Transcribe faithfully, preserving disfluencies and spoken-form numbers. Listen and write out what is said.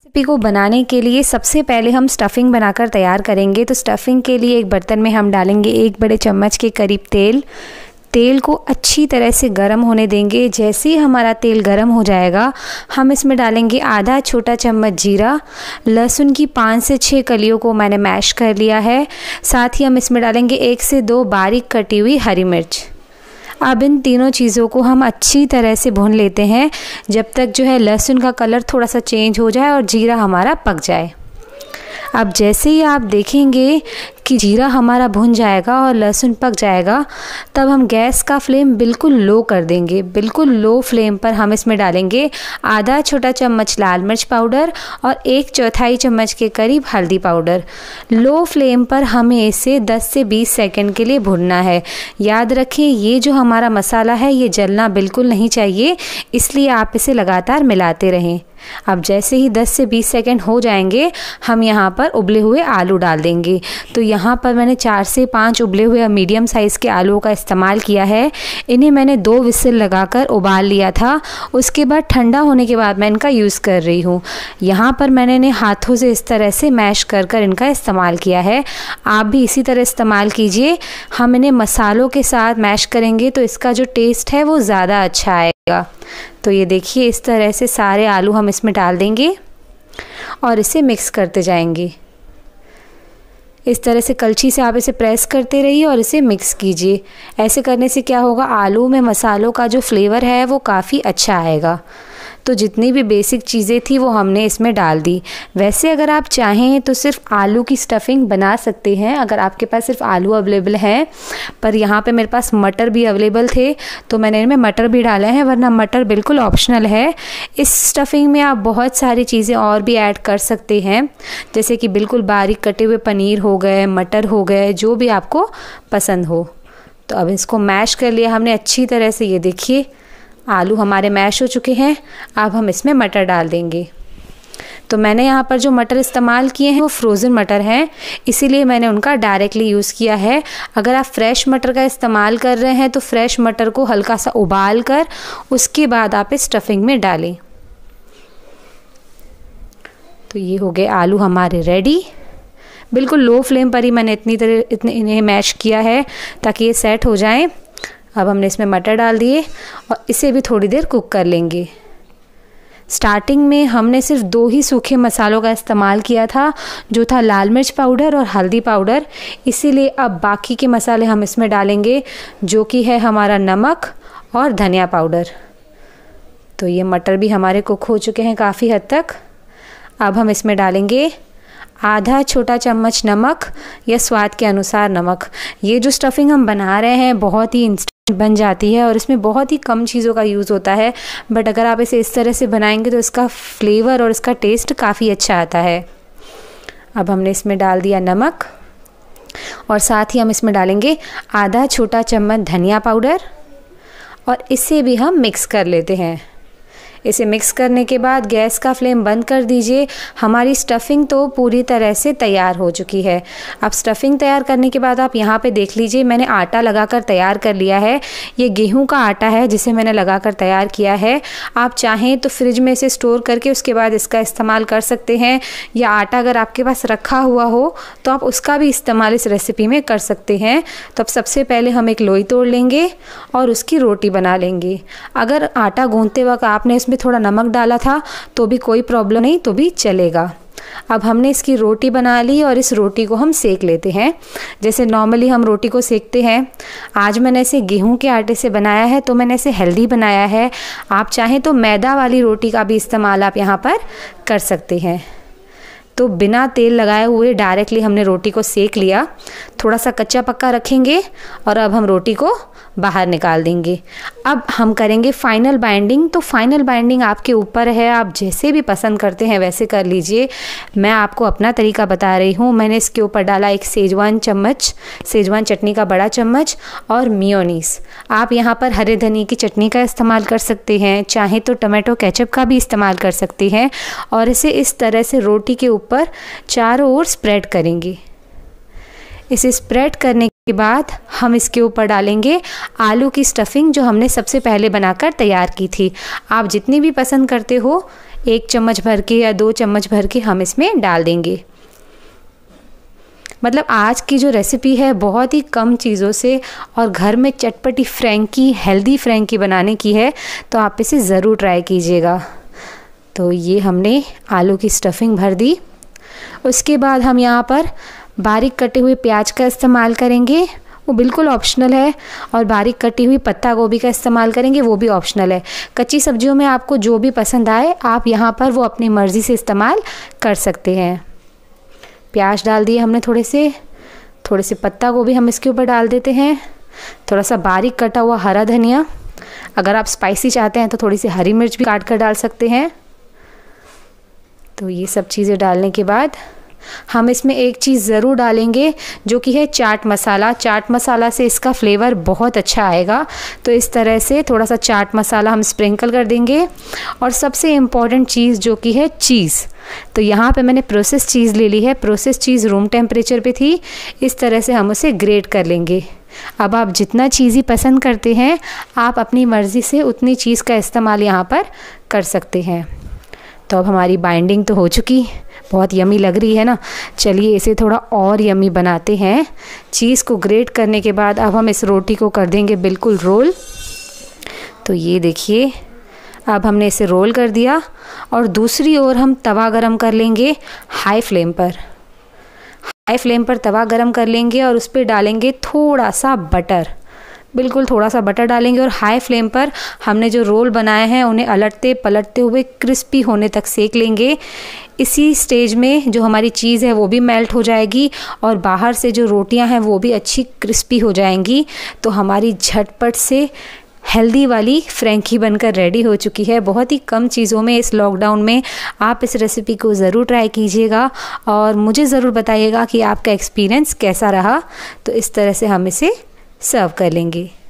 Recipe को बनाने के लिए सबसे पहले हम स्टफ़िंग बनाकर तैयार करेंगे। तो स्टफ़िंग के लिए एक बर्तन में हम डालेंगे एक बड़े चम्मच के करीब तेल। तेल को अच्छी तरह से गर्म होने देंगे। जैसे ही हमारा तेल गर्म हो जाएगा, हम इसमें डालेंगे आधा छोटा चम्मच जीरा। लहसुन की पाँच से छः कलियों को मैंने मैश कर लिया है। साथ ही हम इसमें डालेंगे एक से दो बारीक कटी हुई हरी मिर्च। अब इन तीनों चीज़ों को हम अच्छी तरह से भून लेते हैं जब तक जो है लहसुन का कलर थोड़ा सा चेंज हो जाए और जीरा हमारा पक जाए। अब जैसे ही आप देखेंगे कि जीरा हमारा भुन जाएगा और लहसुन पक जाएगा, तब हम गैस का फ्लेम बिल्कुल लो कर देंगे। बिल्कुल लो फ्लेम पर हम इसमें डालेंगे आधा छोटा चम्मच लाल मिर्च पाउडर और एक चौथाई चम्मच के करीब हल्दी पाउडर। लो फ्लेम पर हमें इसे दस से बीस सेकंड के लिए भुनना है। याद रखें, ये जो हमारा मसाला है ये जलना बिल्कुल नहीं चाहिए, इसलिए आप इसे लगातार मिलाते रहें। अब जैसे ही दस से बीस सेकंड हो जाएंगे, हम यहाँ पर उबले हुए आलू डाल देंगे। तो यहाँ पर मैंने चार से पाँच उबले हुए मीडियम साइज़ के आलूओं का इस्तेमाल किया है। इन्हें मैंने दो विसिल लगाकर उबाल लिया था। उसके बाद ठंडा होने के बाद मैं इनका यूज़ कर रही हूँ। यहाँ पर मैंने इन्हें हाथों से इस तरह से मैश कर कर इनका इस्तेमाल किया है। आप भी इसी तरह इस्तेमाल कीजिए। हम इन्हें मसालों के साथ मैश करेंगे तो इसका जो टेस्ट है वो ज़्यादा अच्छा आएगा। तो ये देखिए, इस तरह से सारे आलू हम इसमें डाल देंगे और इसे मिक्स करते जाएंगे। इस तरह से कलछी से आप इसे प्रेस करते रहिए और इसे मिक्स कीजिए। ऐसे करने से क्या होगा, आलू में मसालों का जो फ्लेवर है वो काफ़ी अच्छा आएगा। तो जितनी भी बेसिक चीज़ें थी वो हमने इसमें डाल दी। वैसे अगर आप चाहें तो सिर्फ आलू की स्टफ़िंग बना सकते हैं, अगर आपके पास सिर्फ आलू अवेलेबल हैं। पर यहाँ पे मेरे पास मटर भी अवेलेबल थे तो मैंने इनमें मटर भी डाले हैं, वरना मटर बिल्कुल ऑप्शनल है। इस स्टफ़िंग में आप बहुत सारी चीज़ें और भी ऐड कर सकते हैं, जैसे कि बिल्कुल बारीक कटे हुए पनीर हो गए, मटर हो गए, जो भी आपको पसंद हो। तो अब इसको मैश कर लिया हमने अच्छी तरह से। ये देखिए, आलू हमारे मैश हो चुके हैं। अब हम इसमें मटर डाल देंगे। तो मैंने यहाँ पर जो मटर इस्तेमाल किए हैं वो फ्रोज़न मटर हैं, इसीलिए मैंने उनका डायरेक्टली यूज़ किया है। अगर आप फ्रेश मटर का इस्तेमाल कर रहे हैं तो फ्रेश मटर को हल्का सा उबाल कर उसके बाद आप इस स्टफ़िंग में डालें। तो ये हो गए आलू हमारे रेडी। बिल्कुल लो फ्लेम पर ही मैंने इतनी तरह इतने इन्हें मैश किया है ताकि ये सेट हो जाएं। अब हमने इसमें मटर डाल दिए और इसे भी थोड़ी देर कुक कर लेंगे। स्टार्टिंग में हमने सिर्फ दो ही सूखे मसालों का इस्तेमाल किया था, जो था लाल मिर्च पाउडर और हल्दी पाउडर। इसीलिए अब बाकी के मसाले हम इसमें डालेंगे, जो कि है हमारा नमक और धनिया पाउडर। तो ये मटर भी हमारे कुक हो चुके हैं काफ़ी हद तक। अब हम इसमें डालेंगे आधा छोटा चम्मच नमक या स्वाद के अनुसार नमक। ये जो स्टफ़िंग हम बना रहे हैं बहुत ही इंस्टेंट बन जाती है और इसमें बहुत ही कम चीज़ों का यूज़ होता है, बट अगर आप इसे इस तरह से बनाएंगे तो इसका फ्लेवर और इसका टेस्ट काफ़ी अच्छा आता है। अब हमने इसमें डाल दिया नमक और साथ ही हम इसमें डालेंगे आधा छोटा चम्मच धनिया पाउडर और इसे भी हम मिक्स कर लेते हैं। इसे मिक्स करने के बाद गैस का फ्लेम बंद कर दीजिए। हमारी स्टफ़िंग तो पूरी तरह से तैयार हो चुकी है। अब स्टफ़िंग तैयार करने के बाद आप यहाँ पे देख लीजिए, मैंने आटा लगाकर तैयार कर लिया है। ये गेहूं का आटा है जिसे मैंने लगाकर तैयार किया है। आप चाहें तो फ्रिज में इसे स्टोर करके उसके बाद इसका इस्तेमाल कर सकते हैं, या आटा अगर आपके पास रखा हुआ हो तो आप उसका भी इस्तेमाल इस रेसिपी में कर सकते हैं। तो अब सबसे पहले हम एक लोई तोड़ लेंगे और उसकी रोटी बना लेंगे। अगर आटा गूंथते वक्त आपने इसमें थोड़ा नमक डाला था तो भी कोई प्रॉब्लम नहीं, तो भी चलेगा। अब हमने इसकी रोटी बना ली और इस रोटी को हम सेक लेते हैं जैसे नॉर्मली हम रोटी को सेकते हैं। आज मैंने इसे गेहूं के आटे से बनाया है तो मैंने इसे हेल्दी बनाया है। आप चाहें तो मैदा वाली रोटी का भी इस्तेमाल आप यहाँ पर कर सकते हैं। तो बिना तेल लगाए हुए डायरेक्टली हमने रोटी को सेक लिया। थोड़ा सा कच्चा पक्का रखेंगे और अब हम रोटी को बाहर निकाल देंगे। अब हम करेंगे फाइनल बाइंडिंग। तो फाइनल बाइंडिंग आपके ऊपर है, आप जैसे भी पसंद करते हैं वैसे कर लीजिए। मैं आपको अपना तरीका बता रही हूँ। मैंने इसके ऊपर डाला एक सेजवान चम्मच, सेजवान चटनी का बड़ा चम्मच और मेयोनीज। आप यहाँ पर हरे धनिया की चटनी का इस्तेमाल कर सकते हैं, चाहे तो टमाटो केचप का भी इस्तेमाल कर सकते हैं। और इसे इस तरह से रोटी के ऊपर चारों ओर स्प्रेड करेंगे। इसे स्प्रेड करने के बाद हम इसके ऊपर डालेंगे आलू की स्टफ़िंग जो हमने सबसे पहले बनाकर तैयार की थी। आप जितनी भी पसंद करते हो एक चम्मच भर के या दो चम्मच भर के हम इसमें डाल देंगे। मतलब आज की जो रेसिपी है बहुत ही कम चीज़ों से और घर में चटपटी फ्रैंकी, हेल्दी फ्रैंकी बनाने की है, तो आप इसे ज़रूर ट्राई कीजिएगा। तो ये हमने आलू की स्टफिंग भर दी। उसके बाद हम यहाँ पर बारीक कटे हुए प्याज का इस्तेमाल करेंगे, वो बिल्कुल ऑप्शनल है, और बारीक कटी हुई पत्ता गोभी का इस्तेमाल करेंगे, वो भी ऑप्शनल है। कच्ची सब्जियों में आपको जो भी पसंद आए आप यहाँ पर वो अपनी मर्ज़ी से इस्तेमाल कर सकते हैं। प्याज डाल दिए हमने थोड़े से, थोड़े से पत्ता गोभी हम इसके ऊपर डाल देते हैं, थोड़ा सा बारीक कटा हुआ हरा धनिया, अगर आप स्पाइसी चाहते हैं तो थोड़ी सी हरी मिर्च भी काट कर डाल सकते हैं। तो ये सब चीज़ें डालने के बाद हम इसमें एक चीज़ ज़रूर डालेंगे जो कि है चाट मसाला। चाट मसाला से इसका फ्लेवर बहुत अच्छा आएगा, तो इस तरह से थोड़ा सा चाट मसाला हम स्प्रिंकल कर देंगे। और सबसे इम्पॉर्टेंट चीज़ जो कि है चीज़, तो यहाँ पे मैंने प्रोसेस चीज़ ले ली है। प्रोसेस चीज़ रूम टेम्परेचर पे थी, इस तरह से हम उसे ग्रेट कर लेंगे। अब आप जितना चीज़ी पसंद करते हैं आप अपनी मर्ज़ी से उतनी चीज़ का इस्तेमाल यहाँ पर कर सकते हैं। तो अब हमारी बाइंडिंग तो हो चुकी, बहुत यमी लग रही है ना। चलिए इसे थोड़ा और यमी बनाते हैं। चीज़ को ग्रेट करने के बाद अब हम इस रोटी को कर देंगे बिल्कुल रोल। तो ये देखिए, अब हमने इसे रोल कर दिया और दूसरी ओर हम तवा गरम कर लेंगे हाई फ्लेम पर। हाई फ्लेम पर तवा गरम कर लेंगे और उस पर डालेंगे थोड़ा सा बटर, बिल्कुल थोड़ा सा बटर डालेंगे। और हाई फ्लेम पर हमने जो रोल बनाए हैं उन्हें अलटते पलटते हुए क्रिस्पी होने तक सेक लेंगे। इसी स्टेज में जो हमारी चीज़ है वो भी मेल्ट हो जाएगी और बाहर से जो रोटियां हैं वो भी अच्छी क्रिस्पी हो जाएंगी। तो हमारी झटपट से हेल्दी वाली फ्रैंकी बनकर रेडी हो चुकी है। बहुत ही कम चीज़ों में इस लॉकडाउन में आप इस रेसिपी को ज़रूर ट्राई कीजिएगा और मुझे ज़रूर बताइएगा कि आपका एक्सपीरियंस कैसा रहा। तो इस तरह से हम इसे सर्व कर लेंगे।